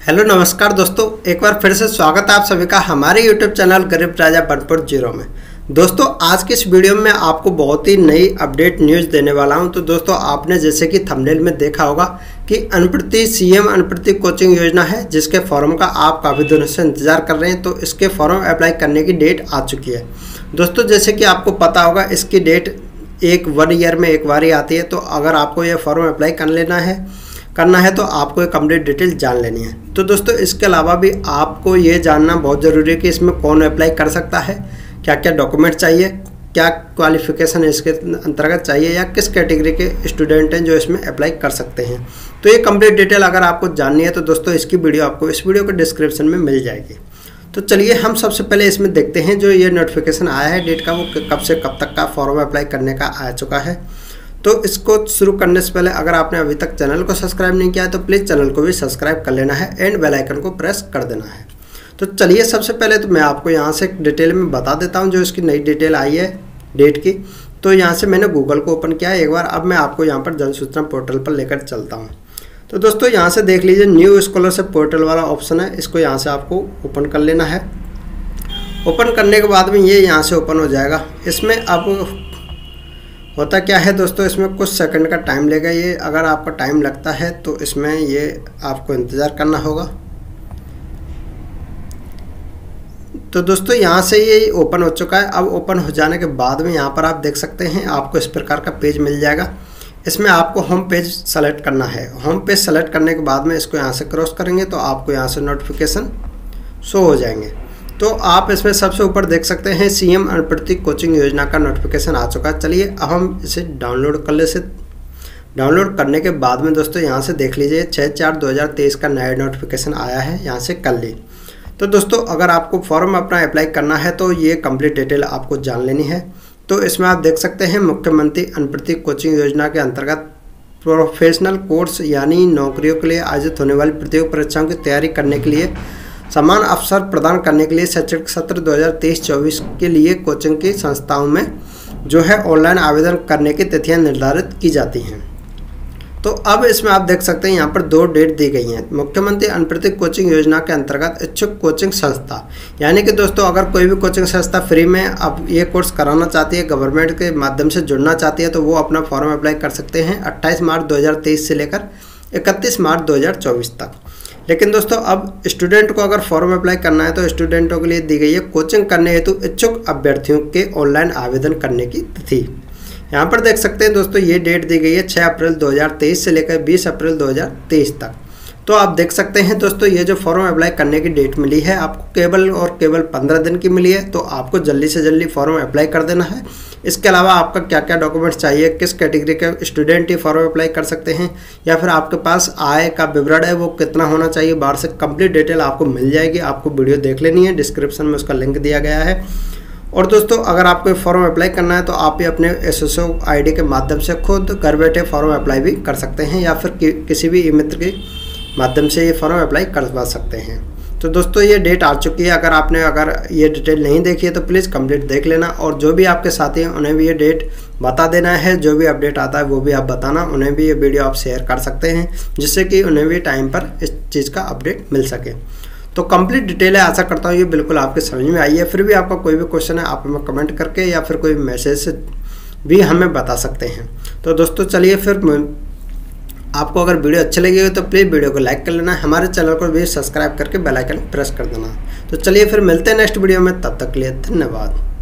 Hello नमस्कार दोस्तों, एक बार फिर से स्वागत है आप सभी का हमारे यूट्यूब चैनल गरीब राजा 1.0 में। दोस्तों आज की इस वीडियो में आपको बहुत ही नई अपडेट न्यूज़ देने वाला हूं। तो दोस्तों आपने जैसे कि थंबनेल में देखा होगा कि अनप्रति सीएम अनप्रति कोचिंग योजना है, जिसके फॉर्म का आप काफ़ी दिनों से इंतजार कर रहे हैं। तो इसके फॉर्म अप्लाई करने की डेट आ चुकी है। दोस्तों जैसे कि आपको पता होगा इसकी डेट 1 ईयर में एक बार ही आती है। तो अगर आपको यह फॉर्म अप्लाई करना है तो आपको एक कंप्लीट डिटेल जान लेनी है। तो दोस्तों इसके अलावा भी आपको ये जानना बहुत ज़रूरी है कि इसमें कौन अप्लाई कर सकता है, क्या क्या डॉक्यूमेंट चाहिए, क्या क्वालिफिकेशन इसके अंतर्गत चाहिए या किस कैटेगरी के स्टूडेंट हैं जो इसमें अप्लाई कर सकते हैं। तो ये कंप्लीट डिटेल अगर आपको जाननी है तो दोस्तों इसकी वीडियो आपको इस वीडियो के डिस्क्रिप्शन में मिल जाएगी। तो चलिए हम सबसे पहले इसमें देखते हैं जो ये नोटिफिकेशन आया है डेट का, वो कब से कब तक का फॉर्म अप्लाई करने का आ चुका है। तो इसको शुरू करने से पहले अगर आपने अभी तक चैनल को सब्सक्राइब नहीं किया है तो प्लीज़ चैनल को भी सब्सक्राइब कर लेना है एंड बेल आइकन को प्रेस कर देना है। तो चलिए सबसे पहले तो मैं आपको यहाँ से डिटेल में बता देता हूँ जो इसकी नई डिटेल आई है डेट की। तो यहाँ से मैंने गूगल को ओपन किया है एक बार। अब मैं आपको यहाँ पर जन सूचना पोर्टल पर लेकर चलता हूँ। तो दोस्तों यहाँ से देख लीजिए न्यू स्कॉलरशिप पोर्टल वाला ऑप्शन है, इसको यहाँ से आपको ओपन कर लेना है। ओपन करने के बाद में ये यहाँ से ओपन हो जाएगा। इसमें अब होता क्या है दोस्तों, इसमें कुछ सेकंड का टाइम लेगा। ये अगर आपका टाइम लगता है तो इसमें ये आपको इंतज़ार करना होगा। तो दोस्तों यहाँ से ये ओपन हो चुका है। अब ओपन हो जाने के बाद में यहाँ पर आप देख सकते हैं आपको इस प्रकार का पेज मिल जाएगा। इसमें आपको होम पेज सेलेक्ट करना है। होम पेज सेलेक्ट करने के बाद में इसको यहाँ से क्रॉस करेंगे तो आपको यहाँ से नोटिफिकेशन शो हो जाएंगे। तो आप इसमें सबसे ऊपर देख सकते हैं सीएम अनप्रति कोचिंग योजना का नोटिफिकेशन आ चुका है। चलिए अब हम इसे डाउनलोड कर ले। डाउनलोड करने के बाद में दोस्तों यहाँ से देख लीजिए 6/4/2023 का नया नोटिफिकेशन आया है, यहाँ से कर ली। तो दोस्तों अगर आपको फॉर्म अपना अप्लाई करना है तो ये कंप्लीट डिटेल आपको जान लेनी है। तो इसमें आप देख सकते हैं मुख्यमंत्री अनप्रति कोचिंग योजना के अंतर्गत प्रोफेशनल कोर्स यानी नौकरियों के लिए आयोजित होने वाली प्रतियोगी परीक्षाओं की तैयारी करने के लिए समान अवसर प्रदान करने के लिए शैक्षणिक सत्र 2023-24 के लिए कोचिंग की संस्थाओं में जो है ऑनलाइन आवेदन करने की तिथियां निर्धारित की जाती हैं। तो अब इसमें आप देख सकते हैं यहाँ पर 2 डेट दी गई हैं। मुख्यमंत्री अनप्रति कोचिंग योजना के अंतर्गत इच्छुक कोचिंग संस्था, यानी कि दोस्तों अगर कोई भी कोचिंग संस्था फ्री में अब ये कोर्स कराना चाहती है, गवर्नमेंट के माध्यम से जुड़ना चाहती है, तो वो अपना फॉर्म अप्लाई कर सकते हैं 28 मार्च 2023 से लेकर 31 मार्च 2024 तक। लेकिन दोस्तों अब स्टूडेंट को अगर फॉर्म अप्लाई करना है तो स्टूडेंटों के लिए दी गई है कोचिंग करने हेतु इच्छुक अभ्यर्थियों के ऑनलाइन आवेदन करने की तिथि। यहाँ पर देख सकते हैं दोस्तों ये डेट दी गई है 6 अप्रैल 2023 से लेकर 20 अप्रैल 2023 तक। तो आप देख सकते हैं दोस्तों ये जो फॉर्म अप्लाई करने की डेट मिली है आपको केवल और केवल 15 दिन की मिली है। तो आपको जल्दी से जल्दी फॉर्म अप्लाई कर देना है। इसके अलावा आपका क्या क्या डॉक्यूमेंट्स चाहिए, किस कैटेगरी के स्टूडेंट ही फॉर्म अप्लाई कर सकते हैं, या फिर आपके पास आय का विवरण है वो कितना होना चाहिए, बाहर से कंप्लीट डिटेल आपको मिल जाएगी। आपको वीडियो देख लेनी है, डिस्क्रिप्शन में उसका लिंक दिया गया है। और दोस्तों अगर आपको फॉर्म अप्लाई करना है तो आप भी अपने SSO ID के माध्यम से खुद घर बैठे फॉर्म अप्लाई भी कर सकते हैं, या फिर किसी भी ई मित्र के माध्यम से ये फॉर्म अप्लाई करवा सकते हैं। तो दोस्तों ये डेट आ चुकी है। अगर ये डिटेल नहीं देखी है तो प्लीज़ कंप्लीट देख लेना, और जो भी आपके साथी हैं उन्हें भी ये डेट बता देना है। जो भी अपडेट आता है वो भी आप बताना, उन्हें भी ये वीडियो आप शेयर कर सकते हैं, जिससे कि उन्हें भी टाइम पर इस चीज़ का अपडेट मिल सके। तो कंप्लीट डिटेल है, आशा करता हूँ ये बिल्कुल आपके समझ में आई है। फिर भी आपका कोई भी क्वेश्चन है आप हमें कमेंट करके या फिर कोई मैसेज से भी हमें बता सकते हैं। तो दोस्तों चलिए फिर आपको अगर वीडियो अच्छी लगी हो तो प्लीज़ वीडियो को लाइक कर लेना, हमारे चैनल को भी सब्सक्राइब करके बेल आइकन प्रेस कर देना। तो चलिए फिर मिलते हैं नेक्स्ट वीडियो में, तब तक के लिए धन्यवाद।